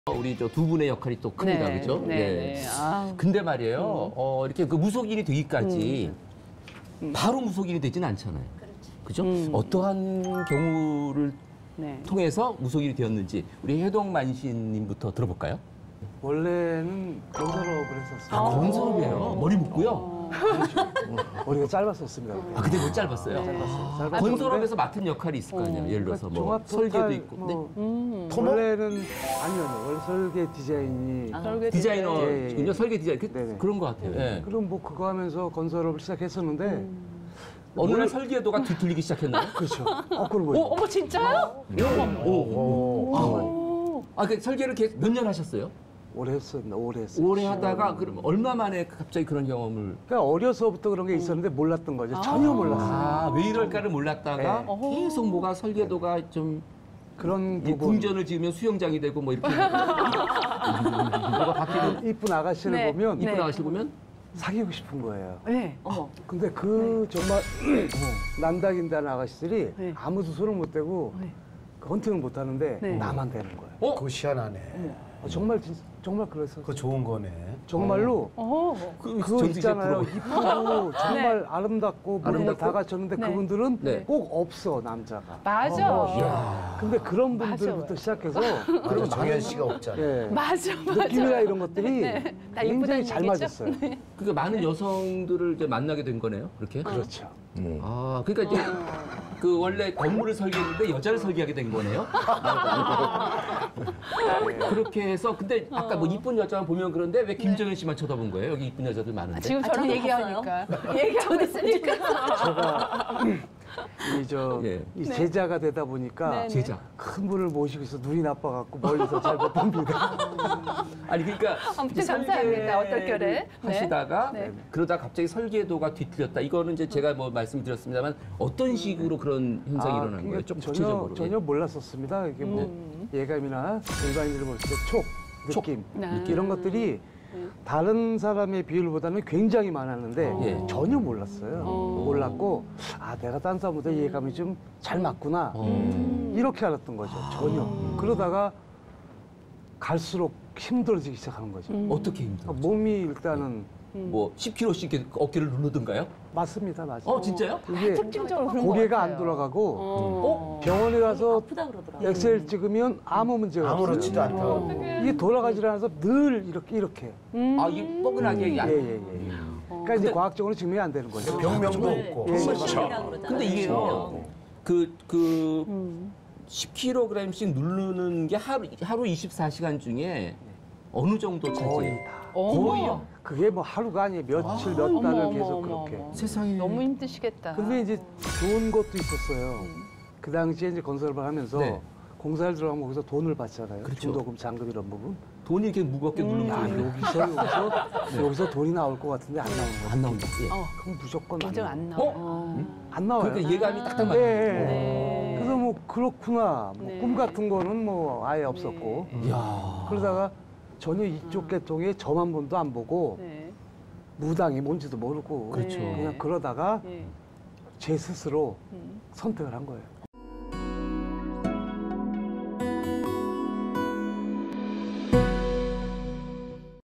우리 저 두 분의 역할이 또 큽니다, 네, 그렇죠? 네, 네. 아. 근데 말이에요, 이렇게 그 무속인이 되기까지 바로 무속인이 되지는 않잖아요. 그죠? 어떠한 경우를 네. 통해서 무속인이 되었는지 우리 해동만신님부터 들어볼까요? 원래는 건설업을 했었어요. 아, 건설업이에요. 머리 묶고요. 머리가 짧았었습니다. 그때. 아, 근데 못 짧았어요. 짧았어요. 건설업에서 맡은 역할이 있을 거 아니에요. 예를 들어서 뭐 종합 설계도 토탈 있고. 뭐 원래는 아니요. 원래 설계 디자인이 설계 디자이너군요. 예, 예. 설계 디자인. 네네. 그런 것 같아요. 예. 그럼 뭐 그거 하면서 건설업을 시작했었는데 어느 날 설계도가 뒤틀리기 시작했나요? 그렇죠. 거꾸로 보이죠. 어머 진짜요? 아, 그 설계를 계속 몇 년 하셨어요? 오래 했었나 오래 했어요. 오래 하다가 그럼 얼마 만에 갑자기 그런 경험을? 그러니까 어려서부터 그런 게 있었는데 몰랐던 거죠. 전혀 몰랐어요. 아, 왜 이럴까를 몰랐다가 네. 계속 뭐가 설계도가 좀 그런 부분. 궁전을 지으면 수영장이 되고 뭐 이렇게 뭐가 바뀌는 이쁜 아가씨를 네. 보면 이쁜 네. 아가씨를 보면 사귀고 싶은 거예요. 네. 어머. 근데 그 정말 난다긴다는 아가씨들이 네. 아무도 손을 못 대고 네. 헌팅을 못 하는데 네. 나만 되는 거예요. 어? 그거 희한하네. 정말 그랬었어요. 그거 좋은 거네. 정말로 그 그거 있잖아요. 프로. 이쁘고 정말 아름답고 모든 아름답고? 걸다 갖췄는데 네. 그분들은 네. 꼭 없어 남자가. 맞아. 근데 그런 분들부터 맞아. 시작해서 그리고 정현 씨가 없잖아. 예, 맞아. 느낌이나 이런 것들이 다 굉장히 예쁘다는 잘 얘기죠? 맞았어요. 그러니까 많은 여성들을 이제 만나게 된 거네요. 그렇게? 그렇죠. 아, 그러니까 이제 그 원래 건물을 설계했는데 여자를 설계하게 된 거네요. 그렇게 해서 근데 아까 뭐 이쁜 여자 보면 그런데 왜 김정현 씨만 쳐다본 거예요? 여기 이쁜 여자들 많은데. 지금 저랑 얘기하니까. 얘기하고 있으니까. 제가 예. 이 제자가 되다 보니까 네, 네. 제자. 큰 분을 모시고 있어 눈이 나빠갖고 멀리서 잘 못 봅니다. 아니 그러니까 아무튼 감사합니다. 어떨결에. 하시다가 네. 그러다 갑자기 설계도가 뒤틀렸다. 이거는 이제 제가 뭐 말씀드렸습니다만 어떤 식으로 그런 현상이 일어난 거예요? 그러니까 좀 구체적으로. 전혀 몰랐었습니다. 이게 뭐 예감이나 일반인들 볼 때 촉, 느낌 네. 이런 것들이 다른 사람의 비율보다는 굉장히 많았는데 예. 전혀 몰랐어요. 몰랐고 아 내가 딴 사람보다 예감이 좀 잘 맞구나 이렇게 알았던 거죠. 전혀. 그러다가 갈수록 힘들어지기 시작하는 거죠. 어떻게 힘들어? 몸이 일단은 뭐 10kg씩 이렇게 어깨를 누르던가요? 맞습니다, 맞아요. 진짜요? 이게 특징적으로 그런 것 고개가 같아요. 안 돌아가고 어. 병원에 가서 아프다 그러더라고요. 엑셀 찍으면 아무 문제가 없어요. 아무렇지도 않다고. 이게 돌아가지 않아서 늘 이렇게. 아, 이게 뻐근하게 약. 예. 그러니까 이제 과학적으로 증명이 안 되는 거죠. 병명도 없고. 예, 근데 이게요. 그 10kg씩 누르는 게 하루 24시간 중에 어느 정도 거의 차지? 다. 거의요? 그게 뭐 하루가 아니에요. 며칠, 몇 어머, 달을 어머, 계속 어머, 그렇게. 어머. 세상에. 너무 힘드시겠다. 근데 이제 좋은 것도 있었어요. 그 당시에 이제 건설을 하면서 네. 공사를 들어가면 거기서 돈을 받잖아요. 그렇죠. 중도금, 잔금 이런 부분. 돈이 이렇게 무겁게 누르면 야, 여기서 돈이 나올 것 같은데 안 나오는 거예요. 안 나온다. 예. 그럼 무조건 인정 안 안 나와요. 나와. 안 나와요. 그러니까 예감이 딱딱 예, 맞는 예. 그래서 뭐 그렇구나. 뭐 네. 꿈 같은 거는 뭐 아예 없었고. 이야. 그러다가 전혀 이쪽 계통에 점 한 번도 안 보고 네. 무당이 뭔지도 모르고 그렇죠. 그냥 그러다가 네. 제 스스로 선택을 한 거예요.